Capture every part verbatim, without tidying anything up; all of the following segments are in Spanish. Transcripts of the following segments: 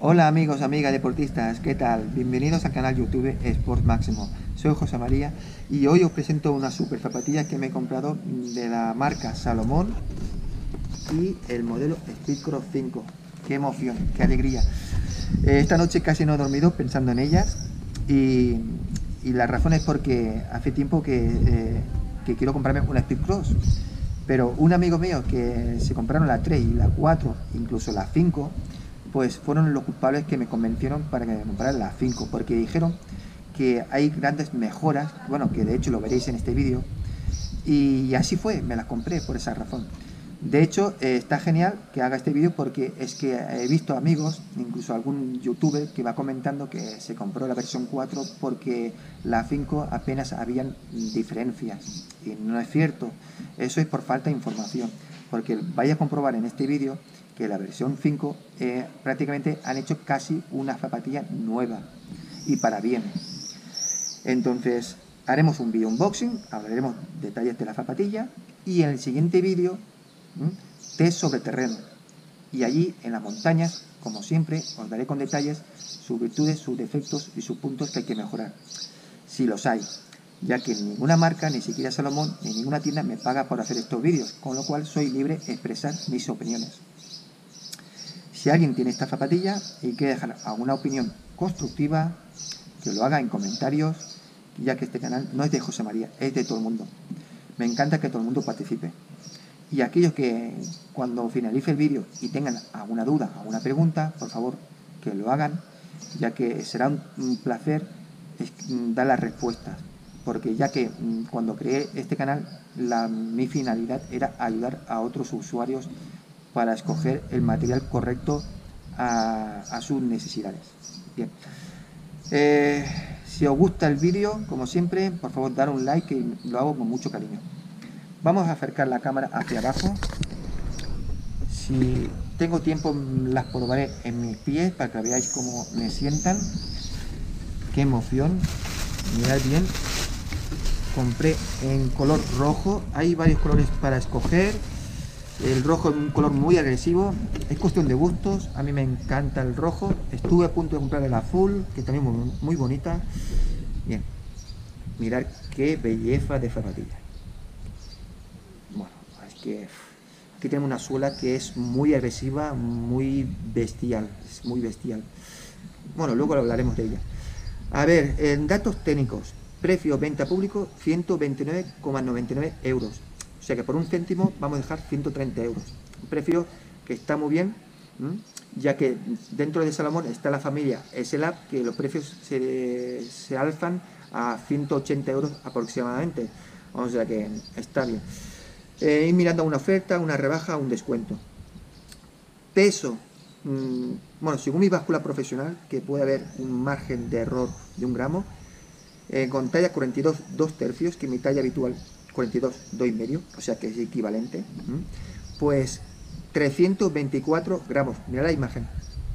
Hola amigos, amigas deportistas, ¿qué tal? Bienvenidos al canal YouTube Sport Máximo. Soy José María y hoy os presento una super zapatilla que me he comprado de la marca Salomón y el modelo Speedcross cinco. ¡Qué emoción, qué alegría! Eh, esta noche casi no he dormido pensando en ellas y, y la razón es porque hace tiempo que, eh, que quiero comprarme una Speedcross, pero un amigo mío que se compraron la tres y la cuatro, incluso la cinco, pues fueron los culpables que me convencieron para que me comprara la cinco, porque dijeron que hay grandes mejoras, bueno, que de hecho lo veréis en este vídeo, y así fue, me las compré por esa razón. De hecho, eh, está genial que haga este vídeo porque es que he visto amigos, incluso algún youtuber que va comentando que se compró la versión cuatro porque la cinco apenas habían diferencias, y no es cierto, eso es por falta de información, porque vais a comprobar en este vídeo que la versión cinco eh, prácticamente han hecho casi una zapatilla nueva y para bien. Entonces haremos un vídeo unboxing, hablaremos detalles de la zapatilla y en el siguiente vídeo test sobre terreno, y allí en las montañas, como siempre, os daré con detalles sus virtudes, sus defectos y sus puntos que hay que mejorar, si los hay, ya que ninguna marca, ni siquiera Salomón, ni ninguna tienda me paga por hacer estos vídeos, con lo cual soy libre de expresar mis opiniones. Si alguien tiene esta zapatilla y quiere dejar alguna opinión constructiva, que lo haga en comentarios, ya que este canal no es de José María, es de todo el mundo. Me encanta que todo el mundo participe. Y aquellos que cuando finalice el vídeo y tengan alguna duda, alguna pregunta, por favor, que lo hagan, ya que será un, un placer dar las respuestas. Porque ya que cuando creé este canal, la, mi finalidad era ayudar a otros usuarios para escoger el material correcto a, a sus necesidades. Bien. Eh, si os gusta el vídeo, como siempre, por favor, dar un like, que lo hago con mucho cariño. Vamos a acercar la cámara hacia abajo. Si tengo tiempo, las probaré en mis pies para que veáis cómo me sientan. Qué emoción. Mirad bien. Compré en color rojo. Hay varios colores para escoger. El rojo es un color muy agresivo. Es cuestión de gustos. A mí me encanta el rojo. Estuve a punto de comprar el azul, que también es muy, muy bonita. Bien. Mirad qué belleza de zapatilla. Bueno, es que aquí tenemos una suela que es muy agresiva, muy bestial, es muy bestial. Bueno, luego hablaremos de ella. A ver, en datos técnicos, precio venta público ciento veintinueve coma noventa y nueve euros. O sea que por un céntimo vamos a dejar ciento treinta euros. Un precio que está muy bien, ¿m? Ya que dentro de Salomón está la familia S L A B, que los precios se, se alzan a ciento ochenta euros aproximadamente. O sea que está bien. Eh, ir mirando una oferta, una rebaja, un descuento. Peso, mmm, bueno, según mi báscula profesional, que puede haber un margen de error de un gramo, eh, con talla cuarenta y dos, dos tercios, que mi talla habitual cuarenta y dos, dos y medio, o sea que es equivalente, ¿m? Pues trescientos veinticuatro gramos, mirad la imagen.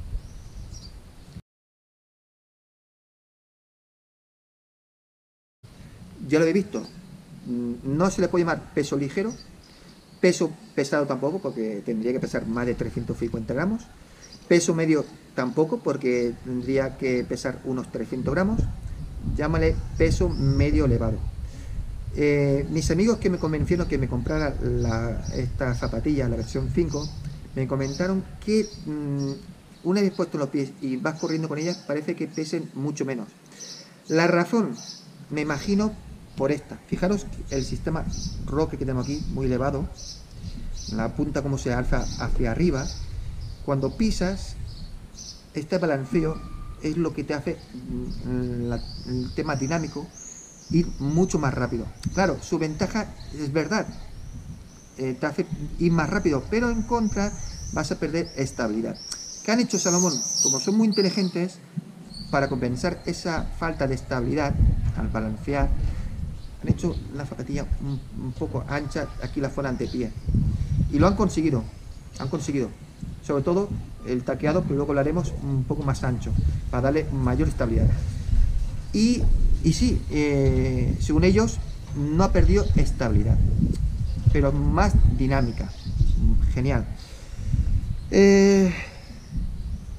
Ya lo he visto, no se le puede llamar peso ligero, peso pesado tampoco, porque tendría que pesar más de trescientos cincuenta gramos, peso medio tampoco, porque tendría que pesar unos trescientos gramos, llámale peso medio elevado. Eh, mis amigos que me convencieron que me comprara la, esta zapatilla, la versión cinco, me comentaron que mmm, una vez puesto los pies y vas corriendo con ellas, parece que pesen mucho menos. La razón, me imagino, por esta. Fijaros el sistema roque que tenemos aquí, muy elevado, la punta como se alza hacia arriba. Cuando pisas, este balanceo es lo que te hace la, el tema dinámico ir mucho más rápido. Claro, su ventaja es verdad, eh, te hace ir más rápido, pero en contra vas a perder estabilidad. ¿Qué han hecho Salomón? Como son muy inteligentes, para compensar esa falta de estabilidad al balancear, han hecho la zapatilla un, un poco ancha aquí la zona antepié, y lo han conseguido, han conseguido sobre todo el taqueado, que luego lo haremos un poco más ancho para darle mayor estabilidad. Y, y sí, eh, según ellos no ha perdido estabilidad, pero más dinámica. Genial. Eh,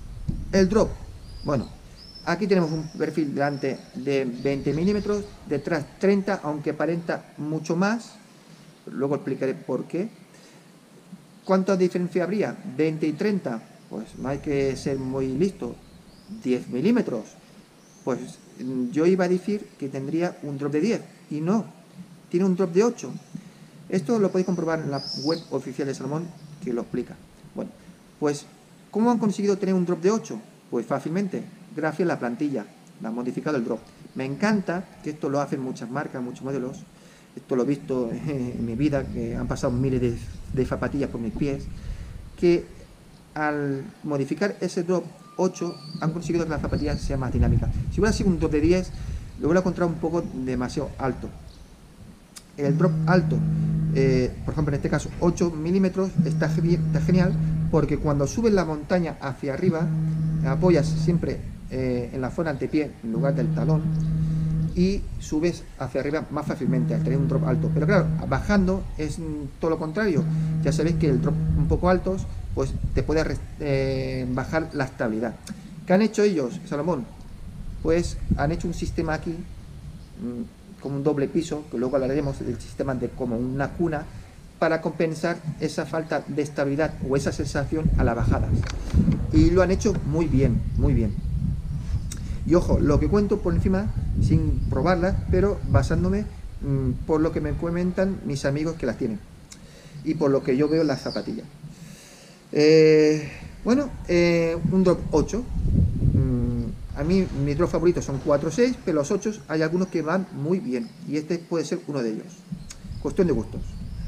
El drop, bueno, aquí tenemos un perfil delante de veinte milímetros, detrás treinta, aunque aparenta mucho más, luego explicaré por qué. ¿Cuánta diferencia habría? veinte y treinta, pues no hay que ser muy listo. diez milímetros, pues yo iba a decir que tendría un drop de diez, y no, tiene un drop de ocho. Esto lo podéis comprobar en la web oficial de Salomón, que lo explica. Bueno, pues, ¿cómo han conseguido tener un drop de ocho? Pues fácilmente, gracias a la plantilla, la han modificado el drop. Me encanta que esto lo hacen muchas marcas, muchos modelos. Esto lo he visto en mi vida, que han pasado miles de, de zapatillas por mis pies, que al modificar ese drop ocho han conseguido que la zapatilla sea más dinámica. Si hubiera sido un drop de diez, lo hubiera encontrado un poco demasiado alto. El drop alto, eh, por ejemplo en este caso ocho milímetros, está, está genial, porque cuando subes la montaña hacia arriba, apoyas siempre eh, en la zona antepié en lugar del talón, y subes hacia arriba más fácilmente al tener un drop alto. Pero claro, bajando es todo lo contrario. Ya sabéis que el drop un poco altos pues te puede eh, bajar la estabilidad. ¿Qué han hecho ellos, Salomón? Pues han hecho un sistema aquí mmm, como un doble piso, que luego hablaremos del sistema de como una cuna, para compensar esa falta de estabilidad o esa sensación a las bajadas. Y lo han hecho muy bien, muy bien. Y ojo, lo que cuento por encima, sin probarlas, pero basándome mmm, por lo que me comentan mis amigos que las tienen y por lo que yo veo en las zapatillas. Eh, bueno, eh, un drop ocho. Mm, a mí mis drops favoritos son cuatro seis, pero los ocho hay algunos que van muy bien y este puede ser uno de ellos. Cuestión de gustos.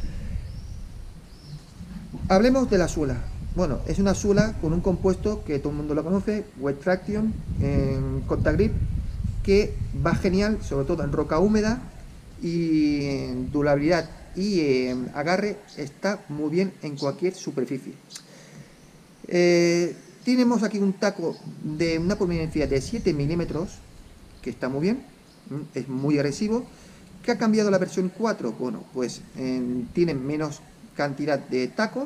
Hablemos de la suela. Bueno, es una suela con un compuesto que todo el mundo lo conoce, Wet Traction, en Contact Grip, que va genial, sobre todo en roca húmeda, y en durabilidad y en agarre está muy bien en cualquier superficie. Eh, tenemos aquí un taco de una prominencia de siete milímetros, que está muy bien, es muy agresivo. ¿Qué ha cambiado la versión cuatro? Bueno, pues eh, tienen menos cantidad de tacos.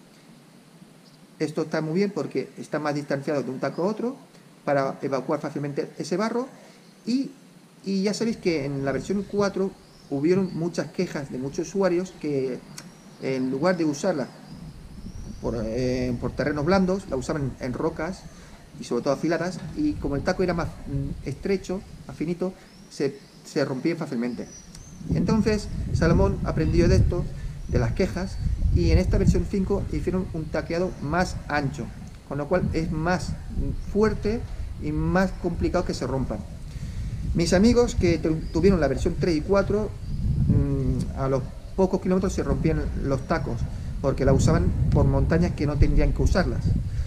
Esto está muy bien porque está más distanciado de un taco a otro para evacuar fácilmente ese barro. Y, y ya sabéis que en la versión cuatro hubieron muchas quejas de muchos usuarios que en lugar de usarla por, eh, por terrenos blandos, la usaban en, en rocas y sobre todo afiladas, y como el taco era más mm, estrecho, más finito, se, se rompía fácilmente. Entonces Salomón aprendió de esto, de las quejas, y en esta versión cinco hicieron un taqueado más ancho, con lo cual es más fuerte y más complicado que se rompan. Mis amigos que tuvieron la versión tres y cuatro, mmm, a los pocos kilómetros se rompían los tacos, porque la usaban por montañas que no tendrían que usarlas.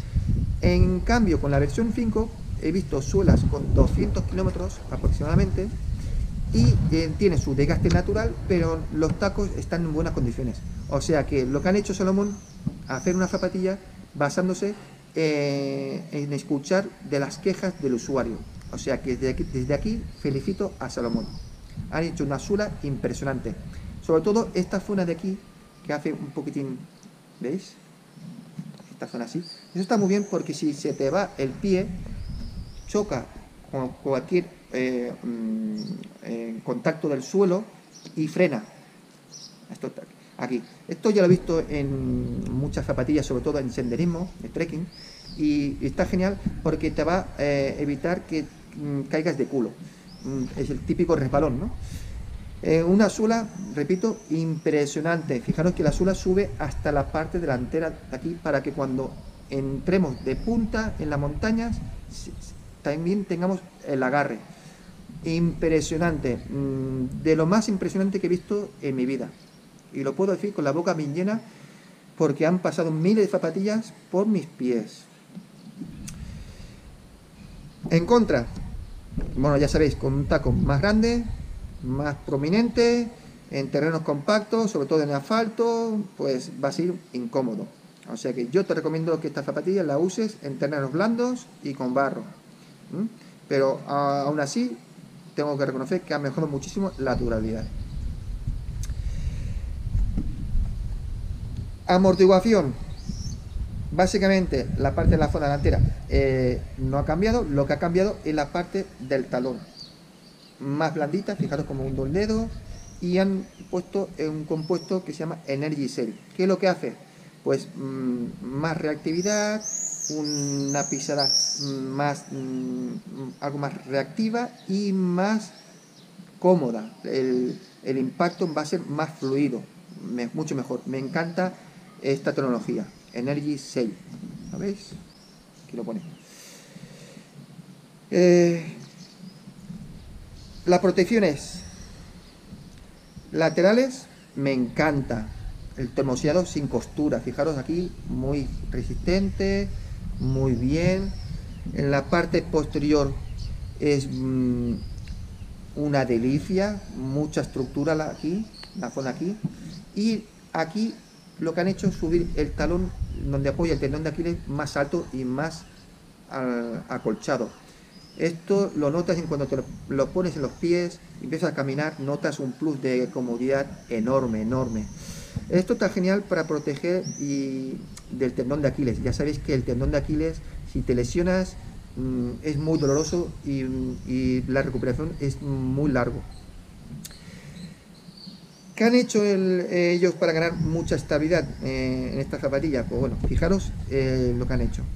En cambio, con la versión cinco he visto suelas con doscientos kilómetros aproximadamente, y eh, tiene su desgaste natural, pero los tacos están en buenas condiciones. O sea que lo que han hecho Salomón, hacer una zapatilla basándose eh, en escuchar de las quejas del usuario. O sea que desde aquí, desde aquí felicito a Salomón. Han hecho una suela impresionante. Sobre todo esta zona de aquí, que hace un poquitín, ¿veis? Esta zona así. Eso está muy bien porque si se te va el pie, choca con cualquier eh, eh, contacto del suelo y frena. Esto está aquí. Esto ya lo he visto en muchas zapatillas, sobre todo en senderismo, de trekking, y está genial porque te va a eh, evitar que mm, caigas de culo. Mm, es el típico resbalón, ¿no? Eh, una suela, repito, impresionante. Fijaros que la suela sube hasta la parte delantera de aquí para que cuando entremos de punta en las montañas también tengamos el agarre. Impresionante, mm, de lo más impresionante que he visto en mi vida. Y lo puedo decir con la boca bien llena porque han pasado miles de zapatillas por mis pies. En contra, bueno, ya sabéis, con un taco más grande, más prominente, en terrenos compactos, sobre todo en asfalto, pues va a ser incómodo. O sea que yo te recomiendo que esta zapatilla la uses en terrenos blandos y con barro. ¿Mm? Pero a, aún así, tengo que reconocer que ha mejorado muchísimo la durabilidad. Amortiguación. Básicamente la parte de la zona delantera eh, no ha cambiado, lo que ha cambiado es la parte del talón. Más blandita, fijaros como un dos dedos, y han puesto un compuesto que se llama Energy Cell. ¿Qué es lo que hace? Pues mmm, más reactividad, una pisada más, mmm, algo más reactiva y más cómoda. El, el impacto va a ser más fluido, me, mucho mejor. Me encanta esta tecnología, Energy Cell. ¿Sabéis? Aquí lo pone. Eh, las protecciones laterales me encanta. El termosellado sin costura, fijaros aquí, muy resistente, muy bien. En la parte posterior es mmm, una delicia, mucha estructura aquí, la zona aquí. Y aquí lo que han hecho es subir el talón donde apoya el tendón de Aquiles más alto y más al, acolchado. Esto lo notas en cuando te lo, lo pones en los pies, empiezas a caminar, notas un plus de comodidad enorme, enorme. Esto está genial para proteger y del tendón de Aquiles. Ya sabéis que el tendón de Aquiles, si te lesionas, mmm, es muy doloroso y, y la recuperación es muy largo. ¿Qué han hecho el, eh, ellos para ganar mucha estabilidad eh, en esta zapatilla? Pues bueno, fijaros eh, lo que han hecho.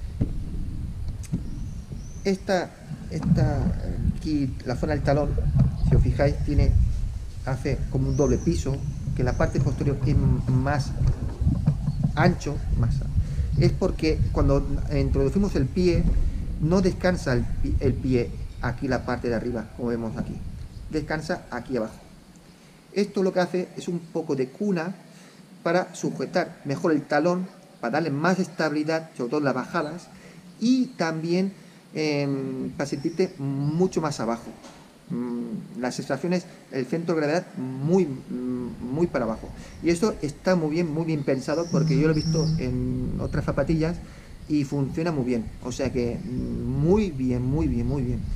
Esta, esta, aquí la zona del talón, si os fijáis, tiene, hace como un doble piso, que la parte posterior es más ancho, más, es porque cuando introducimos el pie, no descansa el, el pie aquí la parte de arriba, como vemos aquí, descansa aquí abajo. Esto lo que hace es un poco de cuna para sujetar mejor el talón, para darle más estabilidad, sobre todo en las bajadas, y también eh, para sentirte mucho más abajo. Mm, las sensaciones, el centro de gravedad muy, muy para abajo. Y esto está muy bien, muy bien pensado, porque yo lo he visto en otras zapatillas y funciona muy bien. O sea que muy bien, muy bien, muy bien.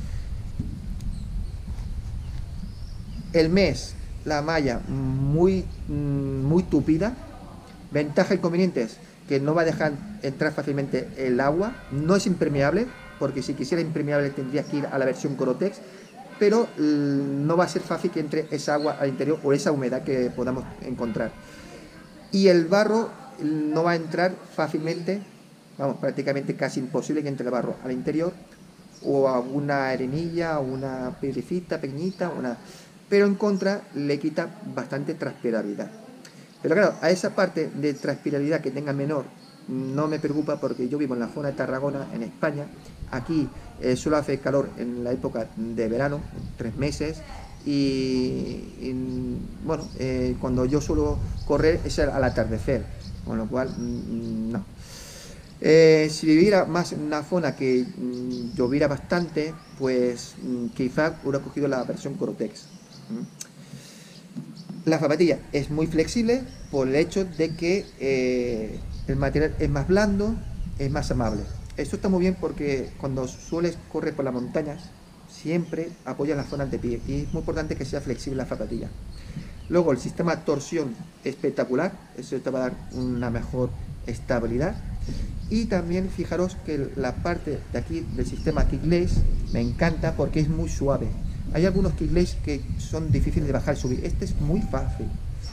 El mes, la malla muy, muy tupida. Ventaja e inconvenientes, que no va a dejar entrar fácilmente el agua. No es impermeable, porque si quisiera impermeable tendría que ir a la versión Corotex, pero no va a ser fácil que entre esa agua al interior o esa humedad que podamos encontrar. Y el barro no va a entrar fácilmente, vamos, prácticamente casi imposible que entre el barro al interior, o alguna arenilla, o una piedrecita pequeñita, una... pero en contra le quita bastante transpirabilidad. Pero claro, a esa parte de transpirabilidad que tenga menor no me preocupa, porque yo vivo en la zona de Tarragona, en España. Aquí eh, solo hace calor en la época de verano, tres meses, y, y bueno, eh, cuando yo suelo correr es al atardecer, con lo cual mmm, no. Eh, si viviera más en una zona que mmm, lloviera bastante, pues mmm, quizá hubiera cogido la versión Corotex. ¿Mm? La zapatilla es muy flexible por el hecho de que eh, el material es más blando, es más amable. Esto está muy bien porque cuando sueles correr por las montañas, siempre apoyas las zonas de pie, y es muy importante que sea flexible la zapatilla. Luego el sistema de torsión espectacular, eso te va a dar una mejor estabilidad. Y también fijaros que la parte de aquí del sistema Kicklace me encanta porque es muy suave. Hay algunos Kicklace que son difíciles de bajar y subir. Este es muy fácil.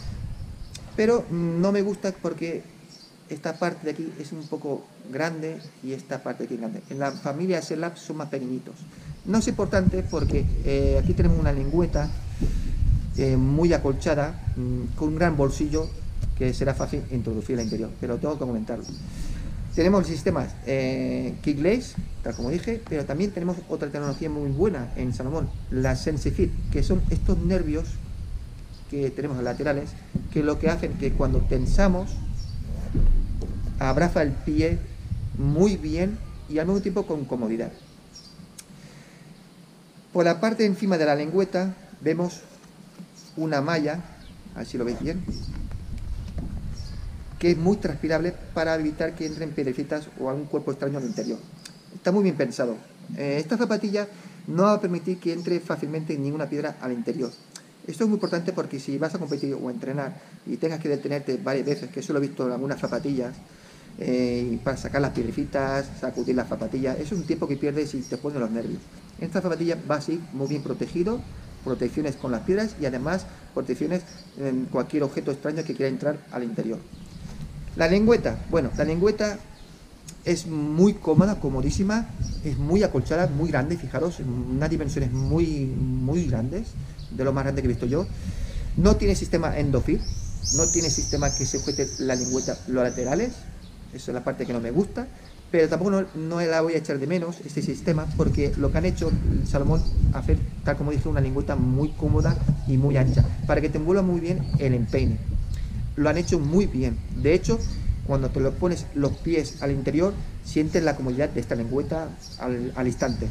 Pero no me gusta porque esta parte de aquí es un poco grande y esta parte de aquí es grande. En la familia S-Lab son más pequeñitos. No es importante porque eh, aquí tenemos una lengüeta eh, muy acolchada, mmm, con un gran bolsillo que será fácil introducir al interior. Pero tengo que comentarlo. Tenemos el sistema eh, Kicklace, tal como dije, pero también tenemos otra tecnología muy buena en Salomón, la SensiFit, que son estos nervios que tenemos laterales, que lo que hacen que cuando tensamos, abraza el pie muy bien y al mismo tiempo con comodidad. Por la parte de encima de la lengüeta vemos una malla, a ver si lo veis bien, que es muy transpirable para evitar que entren piedrecitas o algún cuerpo extraño al interior. Está muy bien pensado. Eh, esta zapatilla no va a permitir que entre fácilmente ninguna piedra al interior. Esto es muy importante porque si vas a competir o a entrenar y tengas que detenerte varias veces, que eso lo he visto en algunas zapatillas, eh, para sacar las piedrecitas, sacudir las zapatillas. Es un tiempo que pierdes y te pone los nervios. Esta zapatilla va así, muy bien protegido, protecciones con las piedras y además protecciones en cualquier objeto extraño que quiera entrar al interior. La lengüeta, bueno, la lengüeta es muy cómoda, comodísima, es muy acolchada, muy grande, fijaros, unas dimensiones muy, muy grandes, de lo más grande que he visto yo. No tiene sistema endofit, no tiene sistema que se sujete la lengüeta los laterales, eso es la parte que no me gusta, pero tampoco no, no la voy a echar de menos, este sistema, porque lo que han hecho Salomón, hacer, tal como dije, una lengüeta muy cómoda y muy ancha, para que te envuelva muy bien el empeine. Lo han hecho muy bien, de hecho, cuando te lo pones los pies al interior, sientes la comodidad de esta lengüeta al, al instante.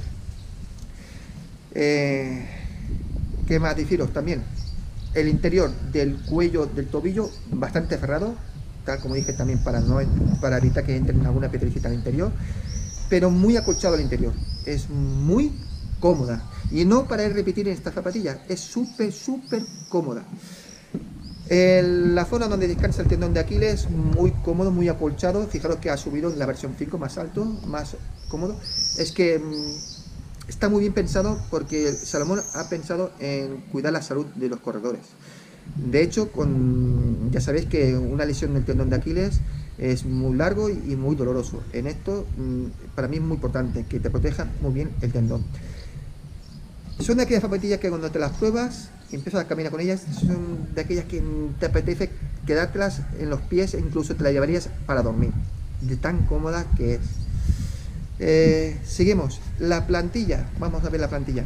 Eh, ¿Qué más deciros también? El interior del cuello del tobillo bastante cerrado, tal como dije también para, no, para evitar que entren alguna piedrecita al interior, pero muy acolchado al interior. Es muy cómoda. Y no para repetir en esta zapatilla, es súper, súper cómoda. En la zona donde descansa el tendón de Aquiles, muy cómodo, muy acolchado. Fijaros que ha subido en la versión cinco, más alto, más cómodo. Es que mmm, está muy bien pensado porque Salomón ha pensado en cuidar la salud de los corredores. De hecho, con, ya sabéis que una lesión del tendón de Aquiles es muy largo y muy doloroso. En esto, mmm, para mí es muy importante que te proteja muy bien el tendón. Son de aquellas zapatillas que cuando te las pruebas y empiezas a caminar con ellas, son de aquellas que te apetece quedártelas en los pies e incluso te las llevarías para dormir, de tan cómoda que es. Eh, seguimos, la plantilla, vamos a ver la plantilla.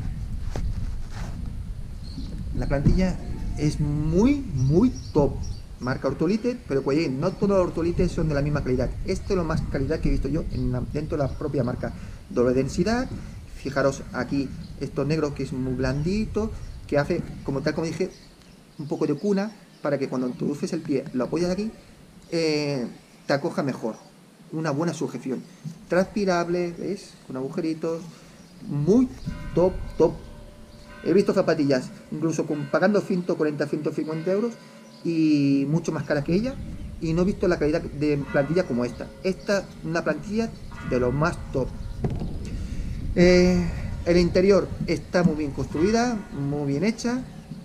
La plantilla es muy, muy top, marca Ortolite, pero pues no todos los Ortolites son de la misma calidad. Esto es lo más calidad que he visto yo en la, dentro de la propia marca. Doble densidad. Fijaros aquí estos negros que es muy blandito, que hace, como tal como dije, un poco de cuna para que cuando introduces el pie, lo apoyas aquí, eh, te acoja mejor. Una buena sujeción. Transpirable, ¿veis? Con agujeritos. Muy top, top. He visto zapatillas, incluso con, pagando ciento cuarenta, ciento cincuenta euros y mucho más cara que ella. Y no he visto la calidad de plantilla como esta. Esta es una plantilla de lo más top. Eh, el interior está muy bien construida, muy bien hecha,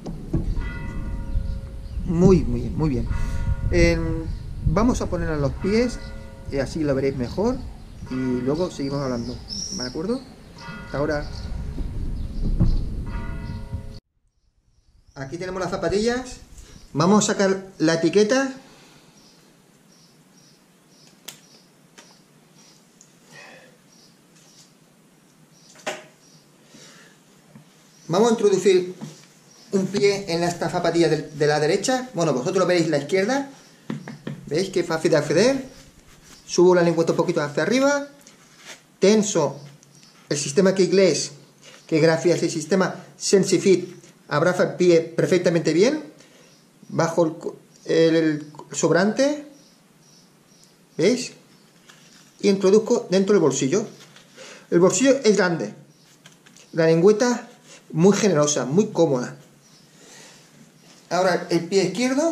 muy, muy bien, muy bien. Eh, vamos a poner en los pies, y así lo veréis mejor, y luego seguimos hablando, ¿de acuerdo? Hasta ahora. Aquí tenemos las zapatillas, vamos a sacar la etiqueta. Vamos a introducir un pie en esta zapatilla de, de la derecha. Bueno, vosotros lo veréis la izquierda. ¿Veis qué fácil de acceder? Subo la lengüeta un poquito hacia arriba. Tenso el sistema Keyless, que gracias al sistema SensiFit abraza el pie perfectamente bien. Bajo el, el sobrante. ¿Veis? Y introduzco dentro del bolsillo. El bolsillo es grande. La lengüeta muy generosa, muy cómoda. Ahora el pie izquierdo.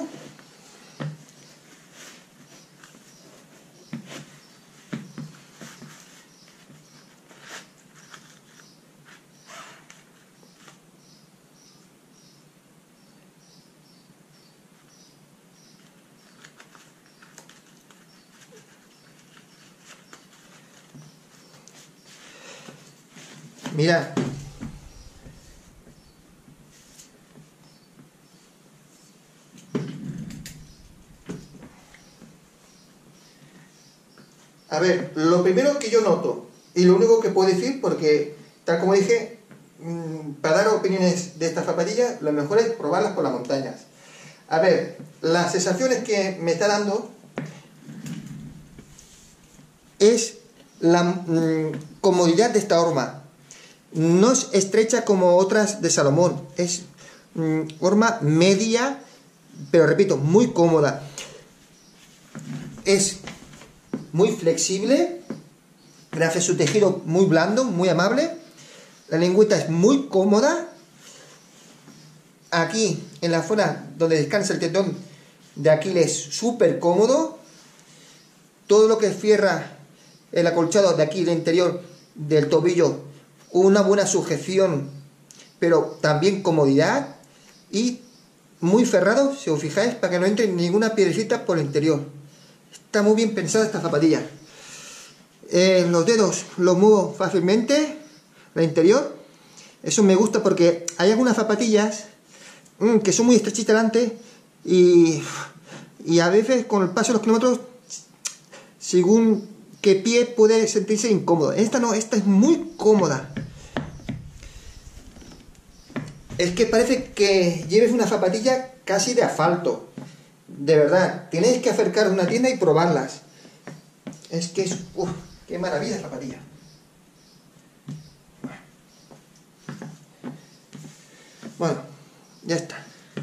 Mira. A ver, lo primero que yo noto, y lo único que puedo decir, porque tal como dije, para dar opiniones de estas zapatillas, lo mejor es probarlas por las montañas. A ver, las sensaciones que me está dando es la mmm, comodidad de esta horma. No es estrecha como otras de Salomón, es mmm, horma media, pero repito, muy cómoda. Es muy flexible, gracias a su tejido muy blando, muy amable. La lengüeta es muy cómoda. Aquí, en la zona donde descansa el tendón de Aquiles, súper cómodo. todo lo que cierra el acolchado de aquí, del interior del tobillo, una buena sujeción, pero también comodidad, y muy cerrado, si os fijáis, para que no entre ninguna piedrecita por el interior. Está muy bien pensada esta zapatilla. Eh, los dedos los muevo fácilmente, el interior. Eso me gusta porque hay algunas zapatillas mmm, que son muy estrechitas delante y, y a veces con el paso de los kilómetros, según qué pie, puede sentirse incómodo. Esta no, esta es muy cómoda. Es que parece que lleves una zapatilla casi de asfalto. De verdad, tenéis que acercaros a una tienda y probarlas. Es que es... Uf, ¡qué maravilla zapatilla! Bueno, ya está.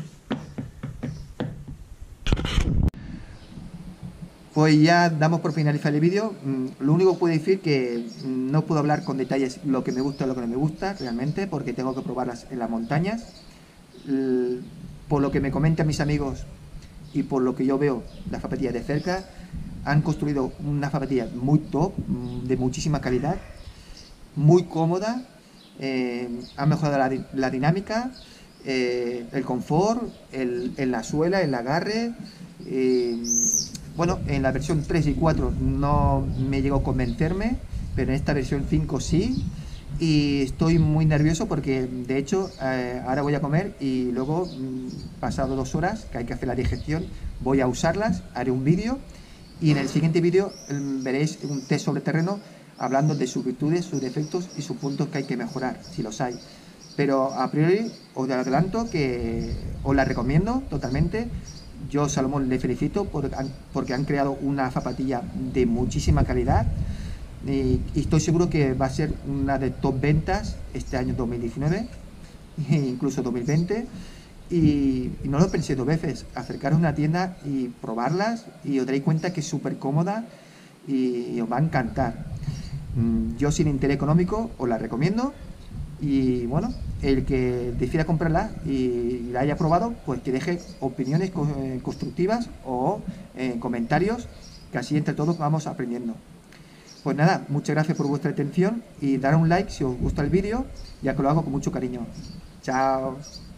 Pues ya damos por finalizar el vídeo. Lo único que puedo decir que no puedo hablar con detalles lo que me gusta y lo que no me gusta realmente, porque tengo que probarlas en las montañas. Por lo que me comentan mis amigos y por lo que yo veo las zapatillas de cerca, han construido una zapatilla muy top, de muchísima calidad, muy cómoda, eh, han mejorado la, la dinámica, eh, el confort, el, en la suela, el agarre. Eh, bueno, en la versión tres y cuatro no me llegó a convencerme, pero en esta versión cinco sí. Y estoy muy nervioso porque, de hecho, eh, ahora voy a comer y luego, pasado dos horas, que hay que hacer la digestión, voy a usarlas, haré un vídeo y en el siguiente vídeo veréis un test sobre terreno hablando de sus virtudes, sus defectos y sus puntos que hay que mejorar, si los hay. Pero a priori os adelanto que os la recomiendo totalmente. Yo, Salomón, le felicito por, porque han creado una zapatilla de muchísima calidad. Y, y estoy seguro que va a ser una de top ventas este año dos mil diecinueve, e incluso dos mil veinte, y, y no lo pensé dos veces, acercaros a una tienda y probarlas y os daréis cuenta que es súper cómoda y, y os va a encantar. Yo, sin interés económico, os la recomiendo, y bueno, el que decida comprarla y la haya probado, pues que deje opiniones constructivas o eh, comentarios, que así entre todos vamos aprendiendo. Pues nada, muchas gracias por vuestra atención y dar un like si os gusta el vídeo, ya que lo hago con mucho cariño. Chao.